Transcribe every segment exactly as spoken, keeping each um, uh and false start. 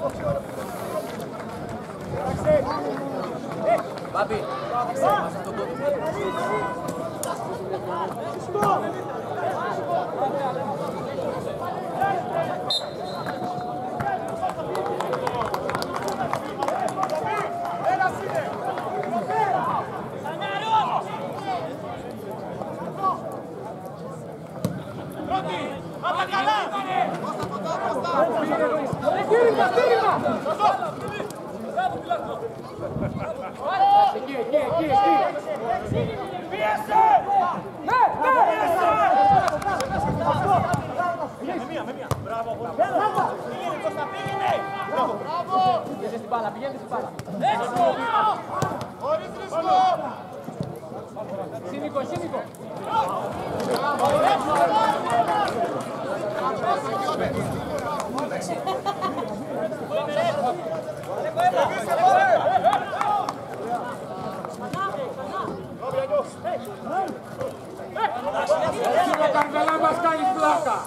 Μπάμπη, μας αυτόν τον εκεί, εκεί, εκεί, εκεί. Πίεσε! Ναι, ναι! Με μία, με μία. Μπράβο. Πήγαινε, Κώστα, πήγαινε! Μπράβο! Πήγαινε στην μπάλα, πήγαινε στην μπάλα. Έξω! Χωρίς ρίσκο! Σύνικο, σύνικο. Εσύ ο Καρβελά μας κάνεις πλάκα.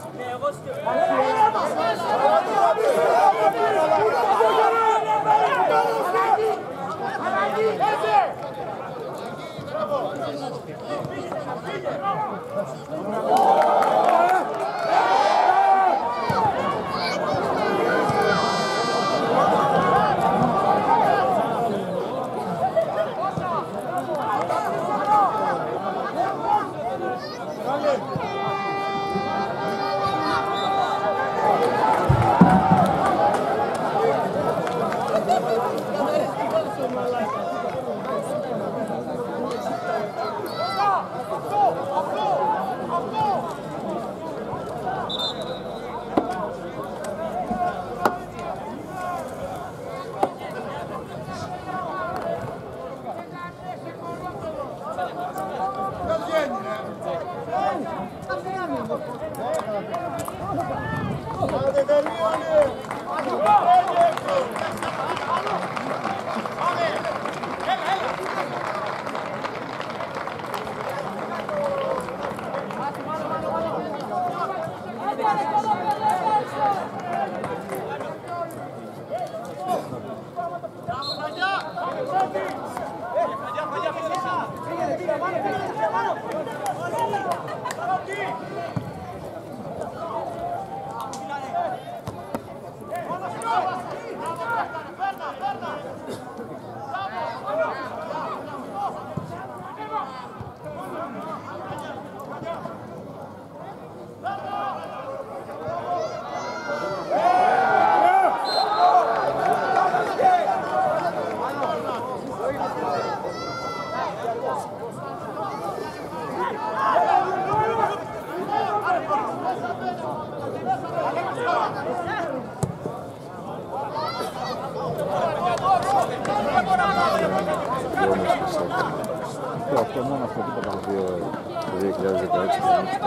Αυτό μόνο αυτό που ήταν το δύο χιλιάδες δεκαέξι.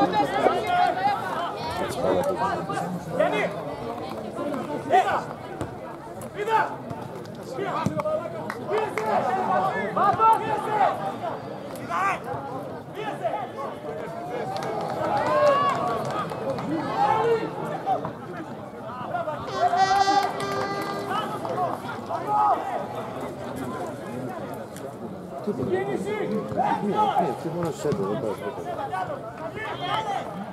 Έτσι καλά το Γιάννη! Είδα! Είδα! Πίεσε! Πάπα! Πίεσε! Πίεσε! Τι μόνο σε έντο, δεν πάει.